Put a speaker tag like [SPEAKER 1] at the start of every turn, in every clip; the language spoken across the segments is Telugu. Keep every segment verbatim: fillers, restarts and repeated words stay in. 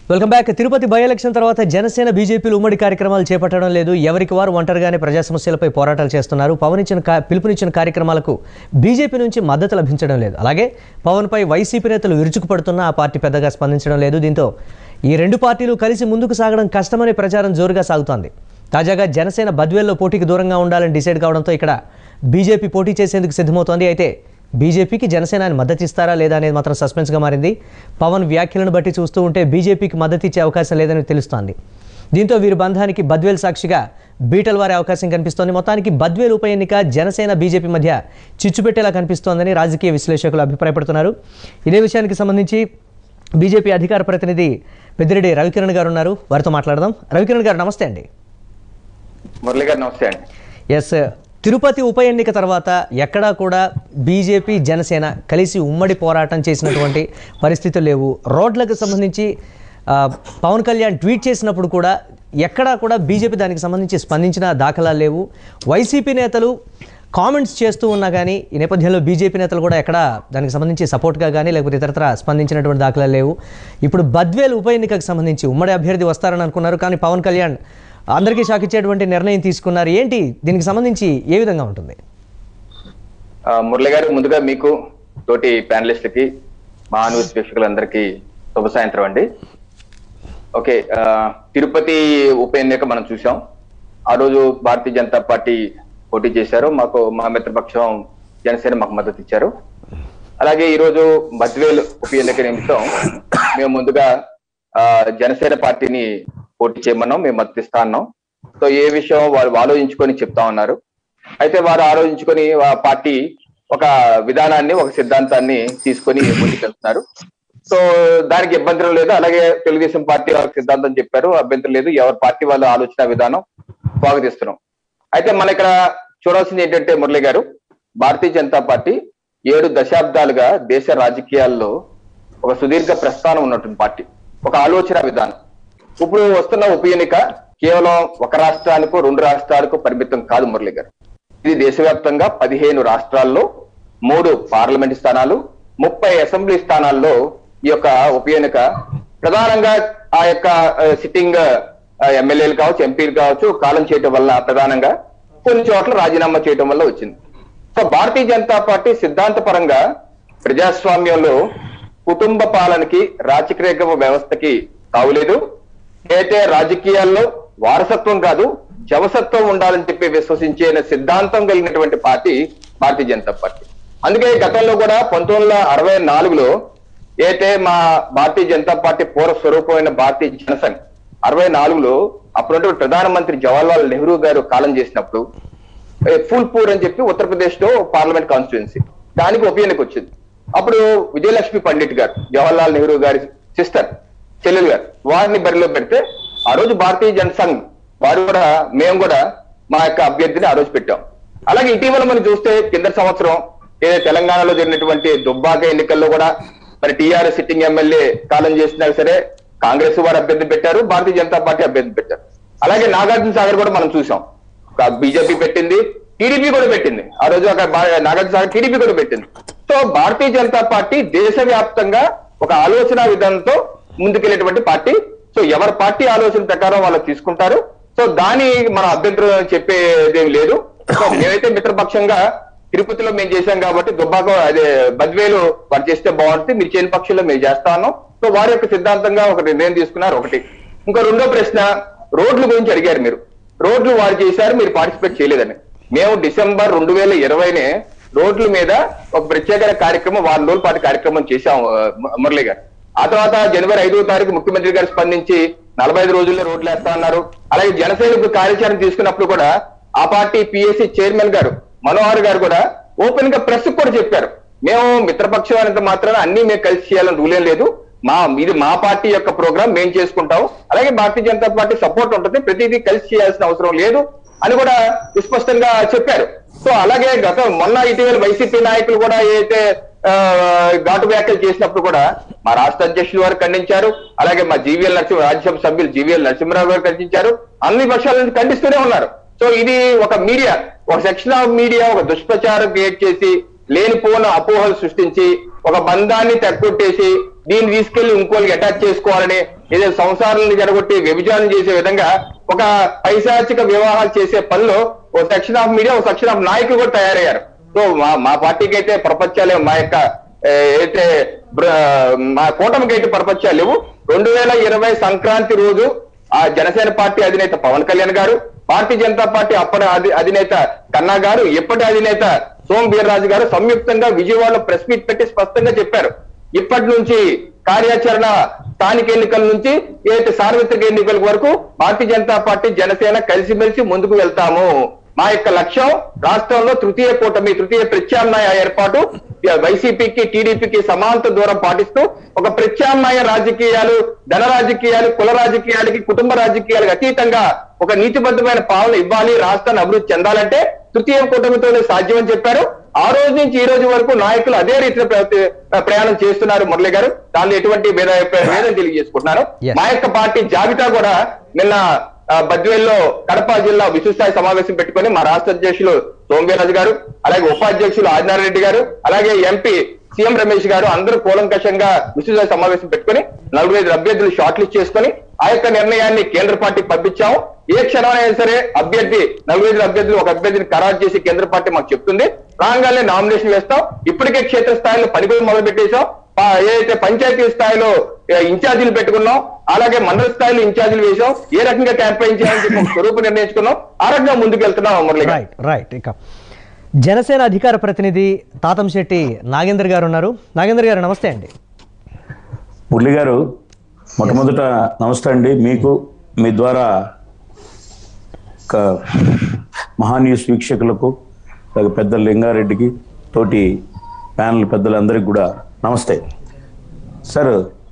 [SPEAKER 1] Welcome back. Tirupati by election తర్వాత జనసేన బీజేపీలు ఉమ్మడి కార్యక్రమాలు చేపట్టడం లేదు. ఎవరికి వారు ఒంటరిగానే ప్రజా సమస్యలపై పోరాటాలు చేస్తున్నారు. పవన్ ఇచ్చిన పిలుపునిచ్చిన కార్యక్రమాలకు బీజేపీ నుంచి మద్దతు లభించడం లేదు. అలాగే పవన్పై వైసీపీ నేతలు విరుచుకుపడుతున్నా ఆ పార్టీ పెద్దగా స్పందించడం లేదు. దీంతో ఈ రెండు పార్టీలు కలిసి ముందుకు సాగడం కష్టమనే ప్రచారం జోరుగా సాగుతోంది. తాజాగా జనసేన బద్వేల్లో పోటీకి దూరంగా ఉండాలని డిసైడ్ కావడంతో ఇక్కడ బీజేపీ పోటీ చేసేందుకు సిద్ధమవుతోంది. అయితే బీజేపీకి జనసేన మద్దతు ఇస్తారా లేదా అనేది మాత్రం సస్పెన్స్గా మారింది. పవన్ వ్యాఖ్యలను బట్టి చూస్తూ ఉంటే బీజేపీకి మద్దతు ఇచ్చే అవకాశం లేదని తెలుస్తోంది. దీంతో వీరి బంధానికి బద్వేల్ సాక్షిగా బీటలు వారే అవకాశం కనిపిస్తోంది. మొత్తానికి బద్వేల్ ఉప ఎన్నిక జనసేన బీజేపీ మధ్య చిచ్చుపెట్టేలా కనిపిస్తోందని రాజకీయ విశ్లేషకులు అభిప్రాయపడుతున్నారు. ఇదే విషయానికి సంబంధించి బీజేపీ అధికార ప్రతినిధి పెద్దిరెడ్డి రవికిరణ్ గారు ఉన్నారు. వారితో మాట్లాడదాం. రవికిరణ్ గారు నమస్తే అండి.
[SPEAKER 2] మురళి గారు నమస్తే అండి.
[SPEAKER 1] ఎస్, తిరుపతి ఉప ఎన్నిక తర్వాత ఎక్కడా కూడా బీజేపీ జనసేన కలిసి ఉమ్మడి పోరాటం చేసినటువంటి పరిస్థితులు లేవు. రోడ్లకు సంబంధించి పవన్ కళ్యాణ్ ట్వీట్ చేసినప్పుడు కూడా ఎక్కడా కూడా బీజేపీ దానికి సంబంధించి స్పందించిన దాఖలాలు లేవు. వైసీపీ నేతలు కామెంట్స్ చేస్తూ ఉన్నా కానీ ఈ నేపథ్యంలో బీజేపీ నేతలు కూడా ఎక్కడ దానికి సంబంధించి సపోర్ట్గా కానీ లేకపోతే ఇతరత్ర స్పందించినటువంటి దాఖలాలు లేవు. ఇప్పుడు బద్వేల్ ఉప ఎన్నికకు సంబంధించి ఉమ్మడి అభ్యర్థి వస్తారని అనుకున్నారు, కానీ పవన్ కళ్యాణ్ అందరికీ షాక్ ఇచ్చేటువంటి నిర్ణయం తీసుకున్నారు. ఏంటి దీనికి సంబంధించి ఏ విధంగా ఉంటుంది?
[SPEAKER 2] మురళి గారు, ముందుగా మీకు తోటి ప్యానలిస్టులకి మా న్యూస్ వీక్షకులందరికీ శుభ సాయంత్రం అండి. ఓకే, తిరుపతి ఉప ఎన్నిక మనం చూసాం. ఆ రోజు భారతీయ జనతా పార్టీ పోటీ చేశారు. మాకు మా మిత్రపక్షం జనసేన మాకు మద్దతు ఇచ్చారు. అలాగే ఈరోజు బద్వేల్ ఉప ఎన్నిక నిమిత్తం మేము ముందుగా జనసేన పార్టీని పోటీ చేయమన్నాం, మేము మద్దతు ఇస్తా అన్నాం. సో ఏ విషయం వాళ్ళు ఆలోచించుకొని చెప్తా ఉన్నారు. అయితే వారు ఆలోచించుకొని ఆ పార్టీ ఒక విధానాన్ని ఒక సిద్ధాంతాన్ని తీసుకొని ముందుకెళ్తున్నారు. సో దానికి ఇబ్బంది లేదు. అలాగే తెలుగుదేశం పార్టీ వాళ్ళకి సిద్ధాంతం చెప్పారు, అభ్యంతరం లేదు. ఎవరి పార్టీ వాళ్ళ ఆలోచన విధానం స్వాగతిస్తున్నాం. అయితే మన ఇక్కడ చూడాల్సింది ఏంటంటే మురళి గారు, భారతీయ జనతా పార్టీ ఏడు దశాబ్దాలుగా దేశ రాజకీయాల్లో ఒక సుదీర్ఘ ప్రస్థానం ఉన్నటువంటి పార్టీ, ఒక ఆలోచన విధానం. ఇప్పుడు వస్తున్న ఉప ఎన్నిక కేవలం ఒక రాష్ట్రానికో రెండు రాష్ట్రాలకు పరిమితం కాదు మురళి గారు. ఇది దేశవ్యాప్తంగా పదిహేను రాష్ట్రాల్లో మూడు పార్లమెంట్ స్థానాలు, ముప్పై అసెంబ్లీ స్థానాల్లో ఈ యొక్క ఉప ఎన్నిక ప్రధానంగా ఆ యొక్క సిట్టింగ్ ఎమ్మెల్యేలు కావచ్చు, ఎంపీలు కావచ్చు కాలం చేయటం వల్ల ప్రధానంగా కొన్ని చోట్ల రాజీనామా చేయటం వల్ల వచ్చింది. సో భారతీయ జనతా పార్టీ సిద్ధాంత పరంగా ప్రజాస్వామ్యంలో కుటుంబ పాలనకి రాజకీయ వ్యవస్థకి తావులేదు. అయితే రాజకీయాల్లో వారసత్వం కాదు జవసత్వం ఉండాలని చెప్పి విశ్వసించే సిద్ధాంతం కలిగినటువంటి పార్టీ భారతీయ జనతా పార్టీ. అందుకే గతంలో కూడా పంతొమ్మిది వందల అరవై నాలుగులో అయితే మా భారతీయ జనతా పార్టీ పూర్వ స్వరూపమైన భారతీయ జనసంఘ్ అరవై నాలుగులో అప్పుడు ప్రధానమంత్రి జవహర్లాల్ నెహ్రూ గారు కాలం చేసినప్పుడు ఫూల్పూర్ అని చెప్పి ఉత్తరప్రదేశ్ లో పార్లమెంట్ కాన్స్టిట్యున్సీ, దానికి ఉప ఎన్నిక వచ్చింది. అప్పుడు విజయలక్ష్మి పండిట్ గారు, జవహర్లాల్ నెహ్రూ గారి సిస్టర్ చెల్లెలు గారు, వారిని బరిలో పెడితే ఆ రోజు భారతీయ జనసంఘ్ వారు కూడా మేము కూడా మా యొక్క అభ్యర్థిని ఆ రోజు పెట్టాం. అలాగే ఇటీవల మనం చూస్తే కింద సంవత్సరం ఏదో తెలంగాణలో జరిగినటువంటి దుబ్బాక ఎన్నికల్లో కూడా మరి టీఆర్ఎస్ సిట్టింగ్ ఎమ్మెల్యే కాలం చేసినా సరే కాంగ్రెస్ వారు అభ్యర్థి పెట్టారు, భారతీయ జనతా పార్టీ అభ్యర్థి పెట్టారు. అలాగే నాగార్జున సాగర్ కూడా మనం చూసాం, బీజేపీ పెట్టింది, టీడీపీ కూడా పెట్టింది. ఆ రోజు ఒక నాగార్జున సాగర్ టీడీపీ కూడా పెట్టింది. సో భారతీయ జనతా పార్టీ దేశవ్యాప్తంగా ఒక ఆలోచన విధానంతో ముందుకెళ్ళేటువంటి పార్టీ. సో ఎవరి పార్టీ ఆలోచన ప్రకారం వాళ్ళు తీసుకుంటారు. సో దాని మన అభ్యంతరం చెప్పేదేం లేదు. సో మేమైతే మిత్రపక్షంగా తిరుపతిలో మేము చేశాం కాబట్టి దుబ్బాక అదే బద్వేలు వారు చేస్తే బాగుంటుంది, మీరు చేయని పక్షంలో మేము చేస్తాను. సో వారి యొక్క సిద్ధాంతంగా ఒక నిర్ణయం తీసుకున్నారు. ఒకటి. ఇంకో రెండో ప్రశ్న, రోడ్ల గురించి అడిగారు మీరు. రోడ్లు వారు చేశారు, మీరు పార్టిసిపేట్ చేయలేదని. మేము డిసెంబర్ రెండు వేల ఇరవైనే రోడ్ల మీద ఒక ప్రత్యేక కార్యక్రమం వారం రోజుల పాటు కార్యక్రమం చేశాం మురళి గారు. ఆ తర్వాత జనవరి ఐదో తారీఖు ముఖ్యమంత్రి గారు స్పందించి నలభై ఐదు రోజుల్లో రోడ్లు వేస్తా అన్నారు. అలాగే జనసేన కార్యాచరణ తీసుకున్నప్పుడు కూడా ఆ పార్టీ పిఎస్సి చైర్మన్ గారు మనోహర్ గారు కూడా ఓపెన్ గా ప్రెస్ కూడా చెప్పారు, మేము మిత్రపక్షం అనేంత మాత్రాన అన్ని మేము కలిసి చేయాలని రూల్ ఏం లేదు, మా ఇది మా పార్టీ యొక్క ప్రోగ్రామ్ మేము చేసుకుంటాం, అలాగే భారతీయ జనతా పార్టీ సపోర్ట్ ఉంటుంది, ప్రతిదీ కలిసి చేయాల్సిన అవసరం లేదు అని కూడా విస్పష్టంగా చెప్పారు. సో అలాగే గత మొన్న ఇటీవల వైసీపీ నాయకులు కూడా ఏదైతే ఘాటు వ్యాఖ్యలు చేసినప్పుడు కూడా మా రాష్ట్ర అధ్యక్షులు వారు ఖండించారు. అలాగే మా జీవీఎల్ నరసింహ రాజ్యసభ సభ్యులు జీవీఎల్ నరసింహరావు గారు ఖండించారు. అన్ని పక్షాల నుంచి ఖండిస్తూనే ఉన్నారు. సో ఇది ఒక మీడియా, ఒక సెక్షన్ ఆఫ్ మీడియా ఒక దుష్ప్రచారం క్రియేట్ చేసి లేనిపోని అపోహలు సృష్టించి ఒక బంధాన్ని తగ్గొట్టేసి దీన్ని తీసుకెళ్లి ఇంకోళ్ళకి అటాచ్ చేసుకోవాలని ఏదో సంసారాలను జరగొట్టి వ్యభిచారం చేసే విధంగా ఒక పైశాచిక వివాహాలు చేసే పనిలో ఓ సెక్షన్ ఆఫ్ మీడియా, ఓ సెక్షన్ ఆఫ్ నాయకులు కూడా తయారయ్యారు. సో మా మా పార్టీకి అయితే ప్రపంచాలే, మా యొక్క అయితే మా కూటమికి అయితే ప్రపంచాలు లేవు. రెండు వేల ఇరవై సంక్రాంతి రోజు ఆ జనసేన పార్టీ అధినేత పవన్ కళ్యాణ్ గారు, భారతీయ జనతా పార్టీ అప్పటి అధినేత కన్నా గారు, ఇప్పటి అధినేత సోమ్ వీర్రాజు గారు సంయుక్తంగా విజయవాడలో ప్రెస్ మీట్ పెట్టి స్పష్టంగా చెప్పారు, ఇప్పటి నుంచి కార్యాచరణ స్థానిక ఎన్నికల నుంచి ఏదైతే సార్వత్రిక ఎన్నికల వరకు భారతీయ జనతా పార్టీ జనసేన కలిసిమెలిసి ముందుకు వెళ్తాము. మా యొక్క లక్ష్యం రాష్ట్రంలో తృతీయ కూటమి, తృతీయ ప్రత్యామ్నాయ ఏర్పాటు, వైసీపీకి టీడీపీకి సమాంతర దూరం పాటిస్తూ ఒక ప్రత్యామ్నాయ రాజకీయాలు, ధన రాజకీయాలు, కుల రాజకీయాలకి, కుటుంబ రాజకీయాలకు అతీతంగా ఒక నీతిబద్ధమైన పాలన ఇవ్వాలి, రాష్ట్రాన్ని అభివృద్ధి చెందాలంటే తృతీయ కూటమితోనే సాధ్యమని చెప్పారు. ఆ రోజు నుంచి ఈ రోజు వరకు నాయకులు అదే రీతిలో ప్రయాణం చేస్తున్నారు. మురళి గారు, దానిలో ఎటువంటి భేదం తెలియజేసుకుంటున్నారు. మా యొక్క పార్టీ జాబితా కూడా నిన్న బద్వేల్లో కడప జిల్లా విస్తృతస్థాయి సమావేశం పెట్టుకొని మా రాష్ట్ర అధ్యక్షులు సోమవీర్రాజు గారు, అలాగే ఉపాధ్యక్షులు ఆదినారాయణ రెడ్డి గారు, అలాగే ఎంపీ సీఎం రమేష్ గారు అందరూ కూలంకషంగా విస్తృతస్థాయి సమావేశం పెట్టుకొని నలుగురు ఐదు అభ్యర్థులు షార్ట్ లిస్ట్ చేసుకొని ఆ యొక్క నిర్ణయాన్ని కేంద్ర పార్టీకి పంపించాము. ఏ క్షణమైనా సరే అభ్యర్థి నలుగురు ఐదు అభ్యర్థులు ఒక అభ్యర్థిని ఖరారు చేసి కేంద్ర పార్టీ మాకు చెప్తుంది, రాగానే నామినేషన్ వేస్తాం. ఇప్పటికే క్షేత్రస్థాయిలో పనిపని మొదలు పెట్టేశాం. ఏదైతే పంచాయతీ స్థాయిలో ఇన్ఛార్జీలు పెట్టుకున్నాం, అలాగే మండల స్థాయిలో ఇన్ఛార్జీలు వేసాం. ఏ రకంగా క్యాంపెయిన్ చేయాలని చెప్పి స్వరూపం నిర్ణయించుకున్నాం. ఆ రకంగా ముందుకు వెళ్తున్నాం. మురళి
[SPEAKER 1] రైట్ రైట్ ఇక జనసేన అధికార ప్రతినిధి తాతంశెట్టి నాగేంద్ర గారు ఉన్నారు. నాగేంద్ర గారు నమస్తే అండి.
[SPEAKER 3] మురళి గారు, మొట్టమొదట నమస్తే అండి మీకు, మీ ద్వారా మహాన్యూస్ వీక్షకులకు, అలాగే పెద్ద లింగారెడ్డికి, తోటి ప్యానల్ పెద్దలందరికీ కూడా నమస్తే. సార్,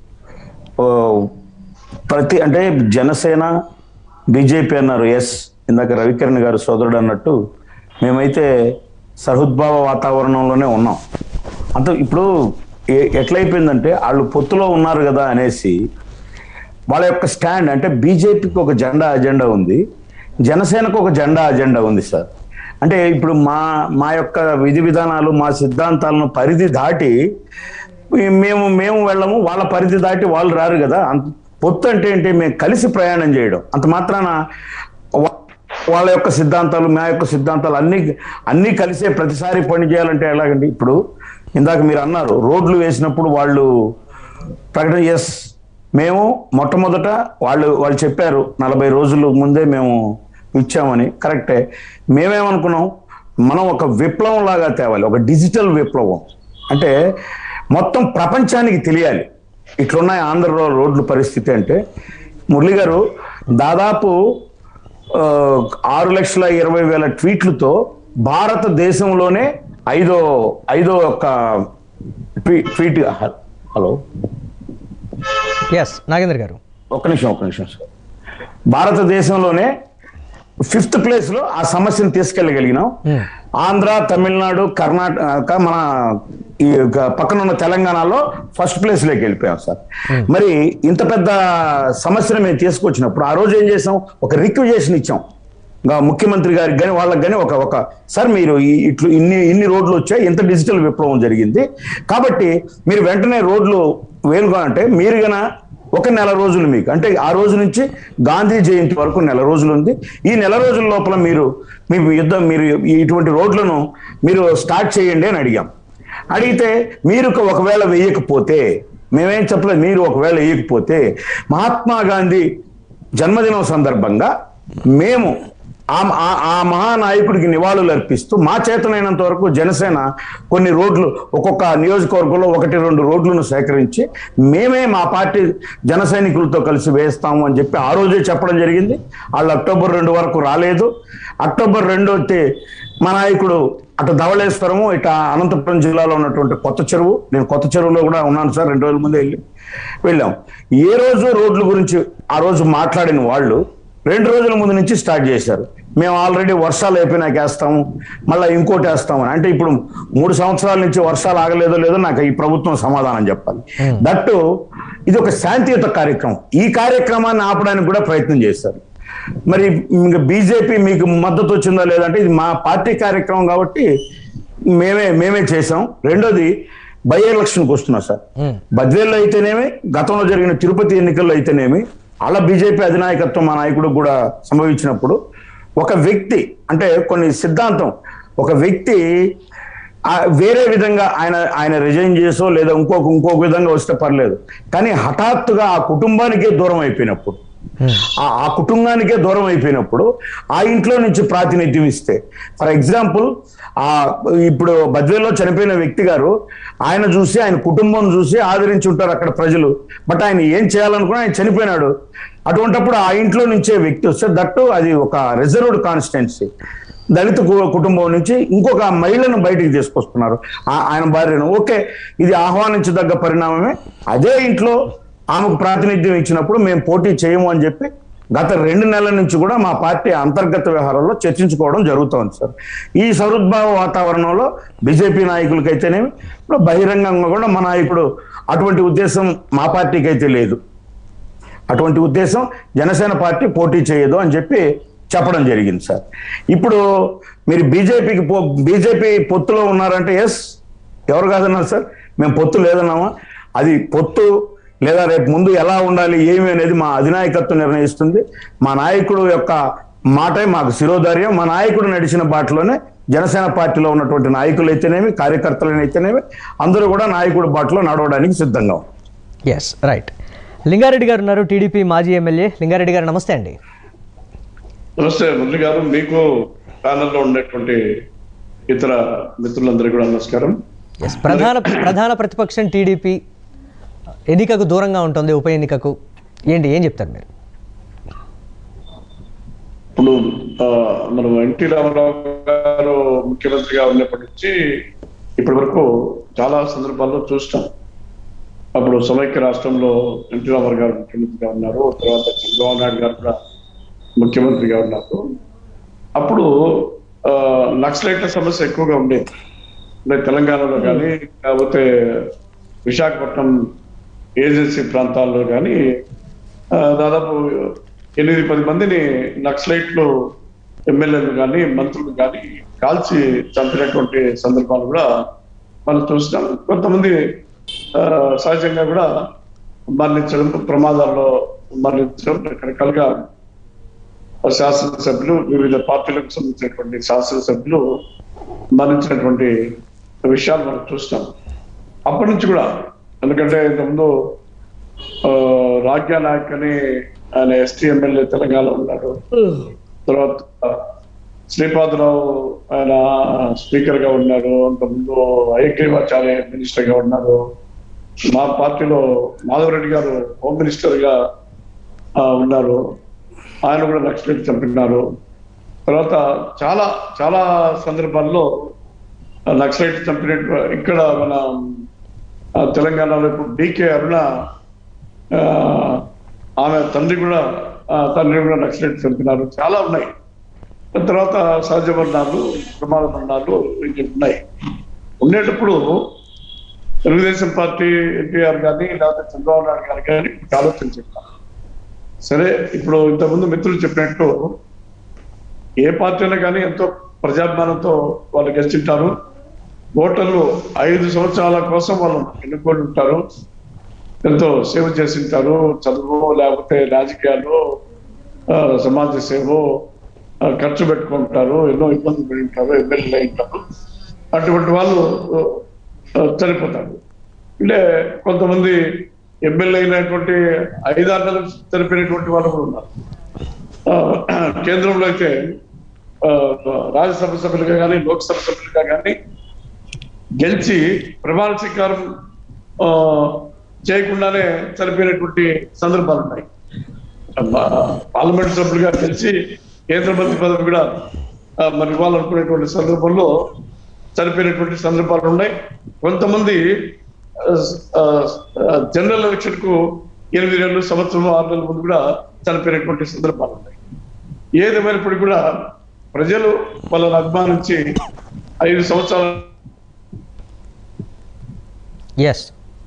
[SPEAKER 3] ప్రతి అంటే జనసేన బీజేపీ అన్నారు, ఎస్ ఇందాక రవికిరణ్ గారు సోదరుడు అన్నట్టు మేమైతే సహృద్భావ వాతావరణంలోనే ఉన్నాం. అంత ఇప్పుడు ఎట్లయిపోయిందంటే వాళ్ళు పొత్తులో ఉన్నారు కదా అనేసి వాళ్ళ యొక్క స్టాండ్, అంటే బీజేపీకి ఒక జెండా అజెండా ఉంది, జనసేనకు ఒక జెండా అజెండా ఉంది సార్. అంటే ఇప్పుడు మా మా యొక్క విధి విధానాలు, మా సిద్ధాంతాలను పరిధి దాటి మేము మేము వెళ్ళము, వాళ్ళ పరిధి దాటి వాళ్ళు రారు కదా. అంత పొత్తు అంటే ఏంటి, మేము కలిసి ప్రయాణం చేయడం. అంత మాత్రాన వాళ్ళ యొక్క సిద్ధాంతాలు, మా యొక్క సిద్ధాంతాలు అన్ని అన్నీ కలిసే ప్రతిసారి పని చేయాలంటే ఎలాగండి? ఇప్పుడు ఇందాక మీరు అన్నారు రోడ్లు వేసినప్పుడు వాళ్ళు ప్రకటన, ఎస్ మేము మొట్టమొదట వాళ్ళు వాళ్ళు చెప్పారు నలభై రోజుల ముందే మేము ఇచ్చామని, కరెక్టే. మేమేమనుకున్నాం, మనం ఒక విప్లవం లాగా తేవాలి, ఒక డిజిటల్ విప్లవం. అంటే మొత్తం ప్రపంచానికి తెలియాలి ఇట్లున్నాయి ఆంధ్రలో రోడ్ల పరిస్థితి. అంటే మురళి గారు, దాదాపు ఆరు లక్షల ఇరవై వేల ట్వీట్లతో భారతదేశంలోనే ఐదో ఐదో ఒక ట్వీట్. హలో
[SPEAKER 1] ఎస్ నాగేంద్ర గారు,
[SPEAKER 3] ఒక్క నిమిషం ఒక్క నిమిషం సార్. భారతదేశంలోనే ఫిఫ్త్ ప్లేస్ లో ఆ సమస్యను తీసుకెళ్ళగలిగినాం. ఆంధ్ర, తమిళనాడు, కర్ణాటక, మన ఈ పక్కన ఉన్న తెలంగాణలో ఫస్ట్ ప్లేస్ లోకి వెళ్ళిపోయాం సార్. మరి ఇంత పెద్ద సమస్యను మేము తీసుకొచ్చినప్పుడు ఆ రోజు ఏం చేసాం, ఒక రిక్వెజేషన్ ఇచ్చాం ముఖ్యమంత్రి గారికి కానీ వాళ్ళకి కానీ, ఒక ఒక సార్ మీరు ఇట్లు ఇన్ని ఇన్ని రోడ్లు వచ్చాయి, ఇంత డిజిటల్ విప్లవం జరిగింది కాబట్టి మీరు వెంటనే రోడ్లు వేలుగా అంటే మీరు గన ఒక నెల రోజులు మీకు, అంటే ఆ రోజు నుంచి గాంధీ జయంతి వరకు నెల రోజులు ఉంది. ఈ నెల రోజుల లోపల మీరు మీ యుద్ధం మీరు ఇటువంటి రోడ్లను మీరు స్టార్ట్ చేయండి అని అడిగాం. అడిగితే మీరు ఒకవేళ వేయకపోతే, మేమేం చెప్పలేదు, మీరు ఒకవేళ వేయకపోతే మహాత్మా గాంధీ జన్మదినం సందర్భంగా మేము ఆ మహానాయకుడికి నివాళులు అర్పిస్తూ మా చేతనైనంత వరకు జనసేన కొన్ని రోడ్లు ఒక్కొక్క నియోజకవర్గంలో ఒకటి రెండు రోడ్లను సేకరించి మేమే మా పార్టీ జన సైనికులతో కలిసి వేస్తాము అని చెప్పి ఆ రోజే చెప్పడం జరిగింది. వాళ్ళు అక్టోబర్ రెండు వరకు రాలేదు. అక్టోబర్ రెండు వస్తే మా నాయకుడు అటు ధవళేశ్వరము, ఇటు అనంతపురం జిల్లాలో ఉన్నటువంటి కొత్త చెరువు, నేను కొత్త చెరువులో కూడా ఉన్నాను సార్, రెండు రోజుల ముందే వెళ్ళి వెళ్ళాం. ఏ రోజు రోడ్ల గురించి ఆ రోజు మాట్లాడిన వాళ్ళు రెండు రోజుల ముందు నుంచి స్టార్ట్ చేశారు, మేము ఆల్రెడీ వర్షాలు అయిపోయినాక వేస్తాము, మళ్ళీ ఇంకోటి వేస్తామని. అంటే ఇప్పుడు మూడు సంవత్సరాల నుంచి వర్షాలు ఆగలేదో లేదో నాకు ఈ ప్రభుత్వం సమాధానం చెప్పాలి. దట్టు ఇది ఒక శాంతియుత కార్యక్రమం. ఈ కార్యక్రమాన్ని ఆపడానికి కూడా ప్రయత్నం చేశారు. మరి బీజేపీ మీకు మద్దతు వచ్చిందో లేదంటే ఇది మా పార్టీ కార్యక్రమం కాబట్టి మేమే మేమే చేసాం. రెండోది బై ఎలక్షన్కి వస్తున్నా సార్. బద్వేల్లో అయితేనేమి, గతంలో జరిగిన తిరుపతి ఎన్నికల్లో అయితేనేమి, అలా బీజేపీ అధినాయకత్వం మా నాయకుడు కూడా సంభవించినప్పుడు ఒక వ్యక్తి అంటే కొన్ని సిద్ధాంతం ఒక వ్యక్తి వేరే విధంగా ఆయన ఆయన రిజైన్ చేసో లేదా ఇంకొక ఇంకొక విధంగా వస్తే పర్లేదు, కానీ హఠాత్తుగా ఆ కుటుంబానికే దూరం అయిపోయినప్పుడు ఆ కుటుంబానికే దూరం అయిపోయినప్పుడు ఆ ఇంట్లో నుంచి ప్రాతినిధ్యం ఇస్తే, ఫర్ ఎగ్జాంపుల్ ఆ ఇప్పుడు బద్వేల్లో చనిపోయిన వ్యక్తి గారు ఆయన చూసి ఆయన కుటుంబం చూసి ఆదరించి ఉంటారు అక్కడ ప్రజలు, బట్ ఆయన ఏం చేయాలనుకున్నా ఆయన చనిపోయినాడు. అటువంటిప్పుడు ఆ ఇంట్లో నుంచే వ్యక్తి వస్తే, దట్టు అది ఒక రిజర్వ్డ్ కాన్స్టిట్యున్సీ, దళిత కుటుంబం నుంచి ఇంకొక మహిళను బయటికి తీసుకొస్తున్నారు ఆయన భార్యను. ఓకే, ఇది ఆహ్వానించదగ్గ పరిణామమే. అదే ఇంట్లో ఆమెకు ప్రాతినిధ్యం ఇచ్చినప్పుడు మేము పోటీ చేయము అని చెప్పి గత రెండు నెలల నుంచి కూడా మా పార్టీ అంతర్గత వ్యవహారాల్లో చర్చించుకోవడం జరుగుతోంది సార్. ఈ సౌహృద్భావ వాతావరణంలో బీజేపీ నాయకులకైతేనేమి, బహిరంగంగా కూడా మా నాయకుడు అటువంటి ఉద్దేశం మా పార్టీకి అయితే లేదు, అటువంటి ఉద్దేశం జనసేన పార్టీ పోటీ చేయదు అని చెప్పి చెప్పడం జరిగింది సార్. ఇప్పుడు మీరు బీజేపీకి పో బీజేపీ పొత్తులో ఉన్నారంటే ఎస్, ఎవరు కాదన్నారు సార్, మేము పొత్తు లేదన్నామా? అది పొత్తు లేదా రేపు ముందు ఎలా ఉండాలి ఏమి అనేది మా అధినాయకత్వం నిర్ణయిస్తుంది. మా నాయకుడు యొక్క మాటే మాకు శిరోధార్యం. మా నాయకుడు నడిచిన బాటలోనే జనసేన పార్టీలో ఉన్నటువంటి నాయకులు అయితేనేమి, కార్యకర్తలైతేనేమి అందరూ కూడా నాయకుడి బాటలో నడవడానికి సిద్ధంగా ఉన్నారు.
[SPEAKER 1] Yes, right. లింగారెడ్డి గారు ఉన్నారు, టీడీపీ మాజీ ఎమ్మెల్యే. లింగారెడ్డి గారు నమస్తే అండి.
[SPEAKER 4] నమస్తే మురళి గారు, మీకు ప్యానల్లో ఉండేటువంటి ఇతర మిత్రులందరికీ కూడా నమస్కారం.
[SPEAKER 1] ప్రధాన ప్రధాన ప్రతిపక్షం టీడీపీ ఎన్నికకు దూరంగా ఉంటుంది, ఉప ఎన్నికకు ఏంటి ఏం చెప్తారు మీరు?
[SPEAKER 4] ఇప్పుడు మనం ఎన్టీ రామారావు గారు ముఖ్యమంత్రిగా ఉన్నప్పటి నుంచి ఇప్పటి వరకు చాలా సందర్భాల్లో చూస్తాం. అప్పుడు సమైక్య రాష్ట్రంలో ఎన్టీ రామారావు గారు ముఖ్యమంత్రిగా ఉన్నారు, తర్వాత చంద్రబాబు నాయుడు గారు కూడా ముఖ్యమంత్రిగా ఉన్నారు. అప్పుడు నక్సలైట్ల సమస్య ఎక్కువగా ఉండేది, అంటే తెలంగాణలో కానీ లేకపోతే విశాఖపట్నం ఏజెన్సీ ప్రాంతాల్లో కానీ దాదాపు ఎనిమిది పది మందిని నక్సలైట్లు ఎమ్మెల్యేలు కానీ మంత్రులు కానీ కాల్చి చంపినటువంటి సందర్భాలు కూడా మనం చూసినాం. కొంతమంది సహజంగా కూడా మరణించడం, ప్రమాదాల్లో మరణించడం, రకరకాలుగా శాసనసభ్యులు, వివిధ పార్టీలకు సంబంధించినటువంటి శాసనసభ్యులు మరణించినటువంటి విషయాలు మనం చూస్తాం. అప్పటి నుంచి కూడా, ఎందుకంటే ఇంతకుముందు రాజ్యా నాయక్ అని ఆయన ఎస్టీ ఎమ్మెల్యే తెలంగాణలో ఉన్నాడు, తర్వాత శ్రీపాదరావు ఆయన స్పీకర్ గా ఉన్నారు, అంతకుముందు ఐక్యవాచార్య మినిస్టర్ గా ఉన్నారు, మా పార్టీలో మాధవరెడ్డి గారు హోమ్ మినిస్టర్ గా ఉన్నారు, ఆయన కూడా నక్సలైట్ చంపినారు. తర్వాత చాలా చాలా సందర్భాల్లో నక్సలైట్ చంపినట్టు ఇక్కడ మన తెలంగాణలో ఇప్పుడు డీకే అరుణ ఆమె తండ్రి కూడా తండ్రి కూడా నక్సలైట్ చంపినారు. చాలా ఉన్నాయి. తర్వాత సహజ మరణాలు, ప్రమాద మరణాలు ఉన్నాయి. ఉండేటప్పుడు తెలుగుదేశం పార్టీ ఎన్టీఆర్ కానీ లేకపోతే చంద్రబాబు నాయుడు గారు కానీ ఆలోచన చెప్పారు. సరే, ఇప్పుడు ఇంతకుముందు మిత్రులు చెప్పినట్టు ఏ పార్టీ అయినా కానీ ఎంతో ప్రజాభిమానంతో వాళ్ళు గెలిచింటారు. ఓటర్లు ఐదు సంవత్సరాల కోసం వాళ్ళు ఎన్నుకొని ఉంటారు, ఎంతో సేవ చేసింటారు. చదువు లేకపోతే రాజకీయాలు, సమాజ సేవ ఖర్చు పెట్టుకుంటారు, ఎన్నో ఇబ్బందులు పడి ఉంటారు, ఎమ్మెల్యేలు అయి ఉంటారు. అటువంటి వాళ్ళు చనిపోతారు. అంటే కొంతమంది ఎమ్మెల్యే అయినటువంటి ఐదారు నెలలు చనిపోయినటువంటి వాళ్ళు కూడా ఉన్నారు. కేంద్రంలో అయితే రాజ్యసభ సభ్యులుగా కానీ లోక్సభ సభ్యులుగా కానీ గెలిచి ప్రమాణ స్వీకారం చేయకుండానే చనిపోయినటువంటి సందర్భాలు ఉన్నాయి. పార్లమెంట్ సభ్యులుగా గెలిచి కేంద్ర మంత్రి పదవి కూడా మరి ఇవ్వాలనుకునేటువంటి సందర్భంలో చనిపోయినటువంటి సందర్భాలు ఉన్నాయి. కొంతమంది జనరల్ ఎలక్షన్ కు ఎనిమిది నెలలు, సంవత్సరం, ఆరు నెలల ముందు కూడా చనిపోయినటువంటి సందర్భాలు ఉన్నాయి. ఏదేమైనప్పటికీ కూడా ప్రజలు వాళ్ళని అభిమానించి ఐదు సంవత్సరాలు
[SPEAKER 1] ఎస్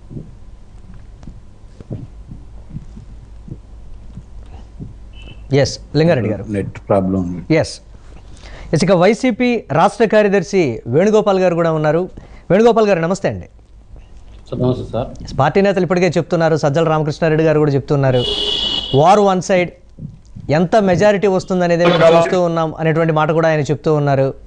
[SPEAKER 1] ఎస్ లింగారెడ్డి గారు
[SPEAKER 3] నెట్ ప్రాబ్లం.
[SPEAKER 1] ఎస్ ఎస్ ఇక వైసీపీ రాష్ట్ర కార్యదర్శి వేణుగోపాల్ గారు కూడా ఉన్నారు. వేణుగోపాల్ గారు నమస్తే అండి.
[SPEAKER 5] సార్ నమస్తే సార్.
[SPEAKER 1] పార్టీ నేతలు ఇప్పటికే చెప్తున్నారు, సజ్జల రామకృష్ణారెడ్డి గారు కూడా చెప్తున్నారు, వార్ వన్ సైడ్, ఎంత మెజారిటీ వస్తుంది అనేది మేము చూస్తూ ఉన్నాం అనేటువంటి మాట కూడా ఆయన చెప్తూ ఉన్నారు.